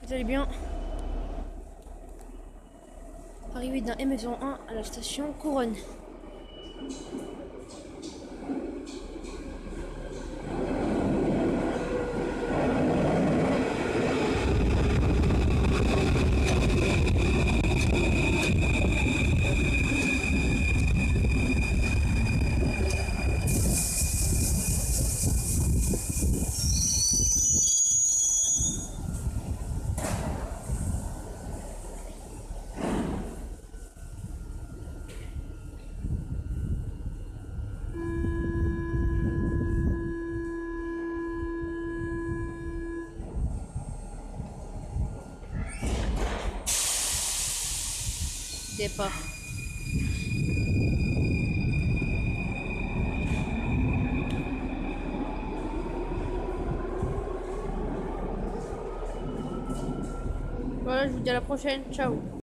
Vous allez bien? Arrivée d'un M01 à la station Couronne. Départ. Voilà, je vous dis à la prochaine. Ciao.